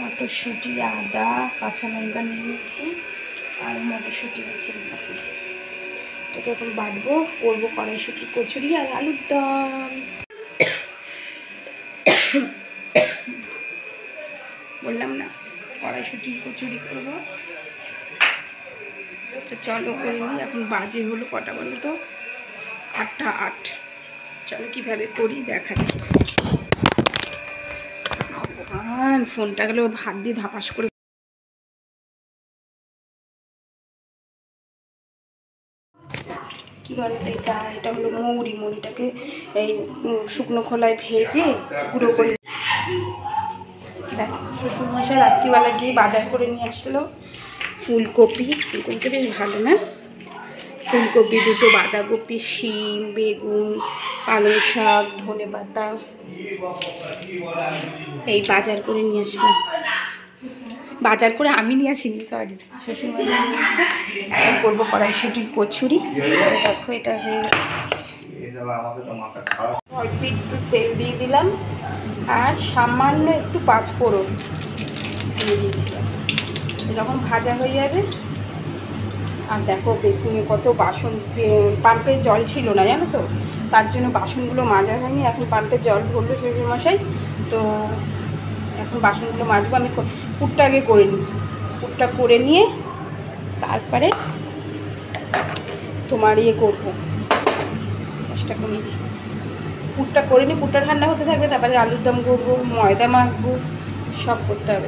মটরশুঁটি, আদা, কাঁচা লঙ্কা নিয়েছি আর মটরশুঁটি আছে। এটাকে এখন বাটবো, করবো কড়াইশুঁটির কচুরি আর আলুর দম। বললাম না কড়াইশুঁটির কচুরি করবো। তো চলো করে নিই। এখন বাজে হলো কটা বলো তো, 8টা 8। চলো কীভাবে করি দেখাচ্ছি। ভগবান, ফোনটা গেলে হাত দিয়ে ধাপাস করে। কী বলো তো, এটা হলো মৌরিটাকে এই শুকনো খোলায় ভেজে গুঁড়ো করে। দেখো শ্বশুরমশাই রাত্রিবেলা গিয়ে বাজার করে নিয়ে আসলো ফুলকপিটা বেশ ভালো না, ফুলকপি 2টো, বাঁধাকপি, শিম, বেগুন, পালং শাক, ধনেপাতা, এই বাজার করে নিয়ে আসলাম। বাজার করে আমি নিয়ে আসিনি, সরি, শ্বশুরমশাই নিয়ে আসছে। এখন করবো কড়াইশুঁটির কচুরি। দেখো এটা হয়ে অল্প একটু তেল দিয়ে দিলাম আর সামান্য একটু 5 ফোড়ন দিয়ে দিয়েছিলাম। যখন ভাজা হয়ে যাবে, আর দেখো বেসিনে কত বাসন, পাম্পের জল ছিল না জানো তো, তার জন্য বাসনগুলো মাজা হয়নি। এখন পাম্পের জল ভরলো শ্বশুরমশাই, তো এখন বাসনগুলো মাজবো। আমি পুরটা আগে করে নিই, পুরটা করে নিয়ে তারপরে তোমার ইয়ে করবো, চেষ্টা করি পুরটা করে নিই। পুরটা ঠান্ডা হতে থাকবে, তারপরে আলুর দম করবো, ময়দা মাখবো, সব করতে হবে।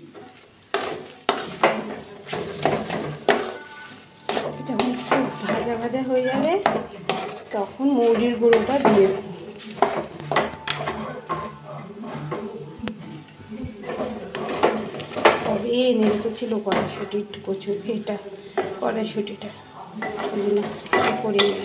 যখন একটু ভাজা ভাজা হয়ে যাবে তখন মৌরির গুঁড়োটা দিয়ে দেবো। তবে নেড়ে ছিল কড়াইশুঁটির কচুরি, এটা কড়াইশুঁটিটা করে নিই।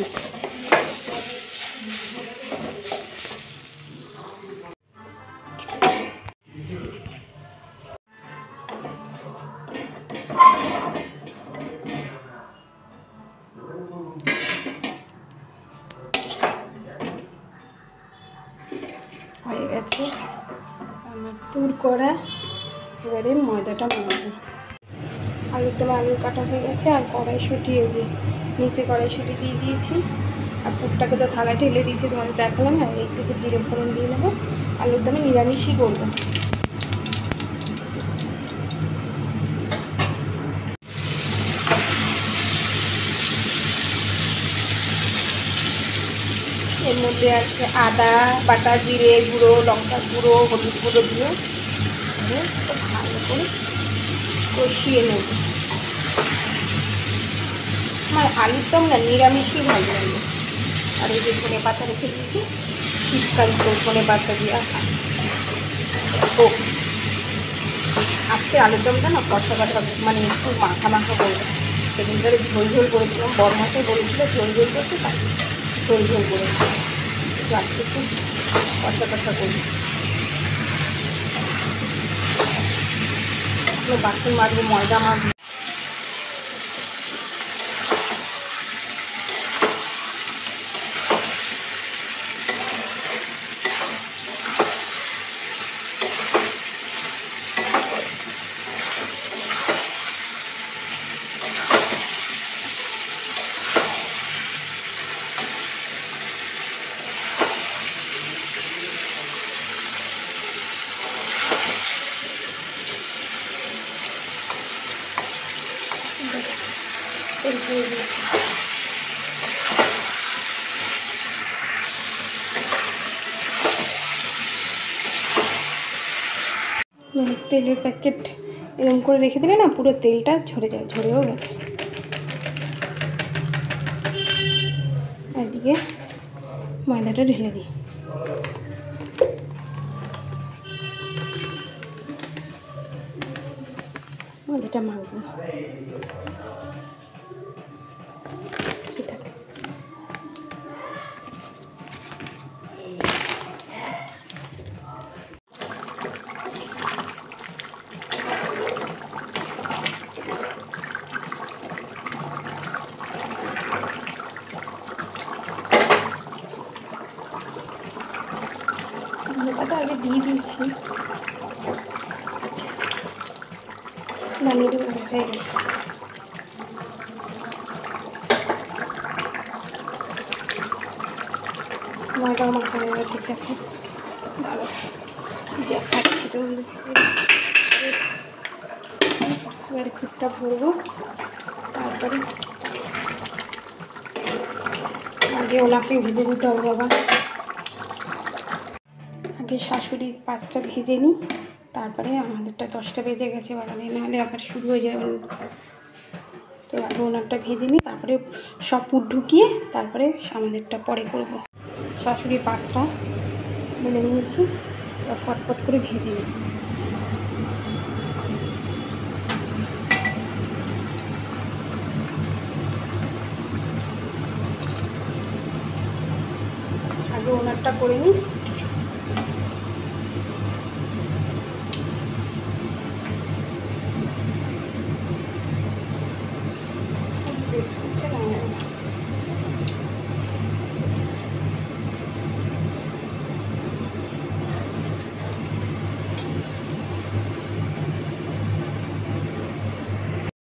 হয়ে গেছে আমার পুর করা। এবারে ময়দাটা মাখবো। আলুর দমে আলু কাটা হয়ে গেছে, আর কড়াইশুঁটি, এই যে নিচে কড়াইশুঁটি দিয়ে দিয়েছি, আর পুরটাকে তো থালায় ঢেলে দিয়েছি, তোমাদের দেখালাম না। একটু জিরে ফোড়ন দিয়ে নেবো। আলুর দমে নিরামিষই করবো। এর মধ্যে আছে আদা বাটা, জিরে গুঁড়ো, লঙ্কা গুঁড়ো, হলুদ গুঁড়ো দিয়ে ভালো করে কষিয়ে নেব। আমার আলুর দম না নিরামিষই ভালো লাগে। আর এই যে ধনে পাতা রেখে দিয়েছি, শীতকাল তো ধনে পাতা দিয়ে ও আজকে আলুর দমটা না কষা কষা, মানে একটু মাখা মাখা করবো। সেদিন ধরে ঝোল ঝোল করেছিলাম, বড় মাথায় বলেছিল ঝোল ঝোল করতে, তাই ঝোল ঝোল করেছি। আজকে একটু কষা কষা করি। বাসন মাজবো, ময়দা মাখবো। তেলের প্যাকেট এরকম করে রেখে দিলে না পুরো তেলটা ঝরে যায়, ঝরেও গেছে। এদিকে ময়দাটা ঢেলে দিই। ময়দাটা মাখবো। ধনেপাতা আগে দিয়ে দিয়েছি। নামিয়ে দেবো, হয়ে গেছে। ময়দা মাখা হয়ে গেছে, দেখো ভালো দেখাচ্ছি তো। এবারে কুটটা ভরবো, তারপরে আগে ওনাকে ভেজে নিতে হবে বাবা। আগে শাশুড়ি 5টা ভেজে নিই, তারপরে আমাদেরটা 10টা বেজে গেছে বাবা, নাহলে আবার শুরু হয়ে যাবে। তো আগে ওনারটা ভেজে নিই, তারপরে সব পুর ঢুকিয়ে তারপরে আমাদেরটা পরে করব। শাশুড়ি 5টা বেলে নিয়েছি, ফটফট করে ভেজে নিই। আগে ওনারটা করে নিই।